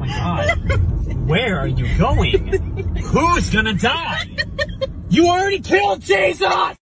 my god. Where are you going? Who's gonna die? You already killed Jesus!